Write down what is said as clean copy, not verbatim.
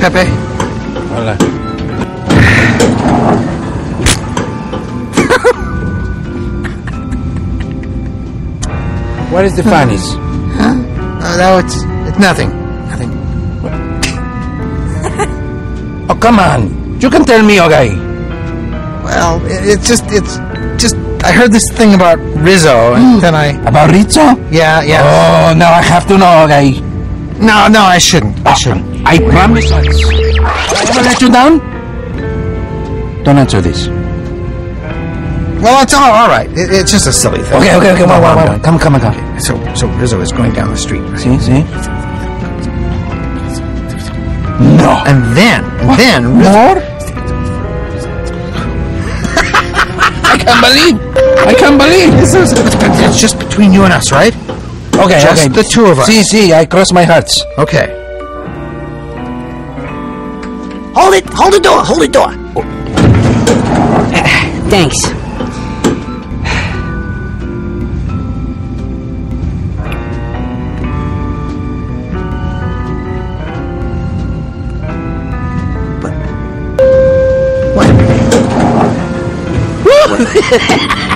Pepe. Hola. What is the funnies? Huh? No, it's nothing. Nothing. Oh, come on. You can tell me, okay? Well, it's just. I heard this thing about Rizzo, and then I. About Rizzo? Yeah. Oh, now I have to know, okay? No, I shouldn't. I shouldn't. I promise once. Have I ever let you down? Don't answer this. Well, it's all right. It's just a silly thing. Okay. Come on. So Rizzo is going down the street. Right? See? No. And then Rizzo... More? I can't believe. It's just between you and us, right? Okay. Just the two of us. See, I cross my hearts. Okay. Hold the door. Thanks. What?